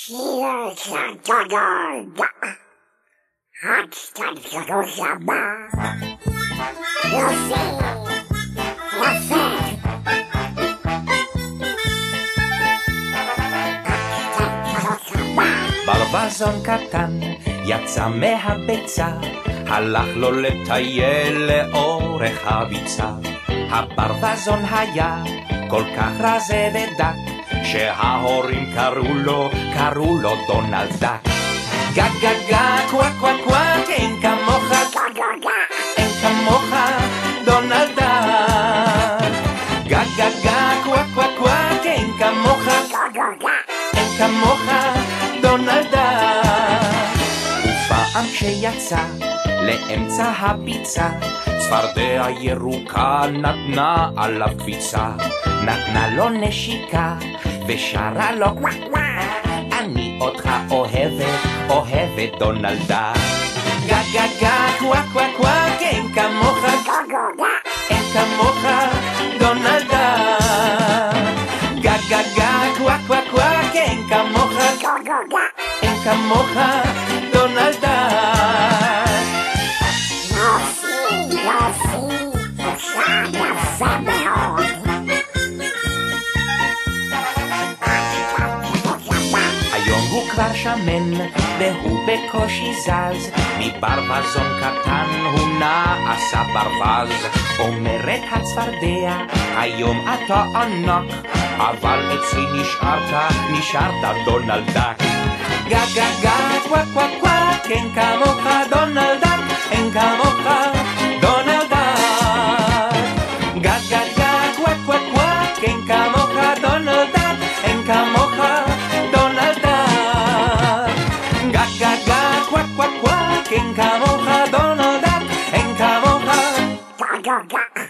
ברווזון קטן יצא מהביצה, הלך לו לטייל לאורך הביצה. הברווזון היה כל כך רזה ודק, שההורים קראו לו דונלד דק. גג גג גג קוואק קוואק קוואק, אין כמוך, אין כמוך דונלד דק. גג גג גג קוואק קוואק קוואק, אין כמוך, אין כמוך דונלד דק. ופעם כשיצא לאמצע הביצה, צפרדע ירוקה נתנה עליו קפיצה, נתנה לו נשיקה ושרה לו קוואק קוואק, אני אותך אוהבת דונלד דק. גג גג גג קוואק קוואק קוואק, אין כמוך, אין כמוך דונלד דק. גג גג גג קוואק קוואק קוואק, אין כמוך, אין כמוך דונלד דק. היום הוא כבר שמן והוא בקושי זז, מברווזון קטן הוא נעשה ברווז. אומרת הצפרדע, היום אתה ענק, אבל אצלי נשארת דונלד דק. גג גג גג קוואק קוואק קוואק, אין כמוך דונלד דק, אין כמוך דונלד דק. גג גג גג קוואק קוואק קוואק, אין כמוך דונלד דק, אין כמוך דונלד דק. גג גג גג קוואק קוואק קוואק, אין כמוך דונלד דק, אין כמוך.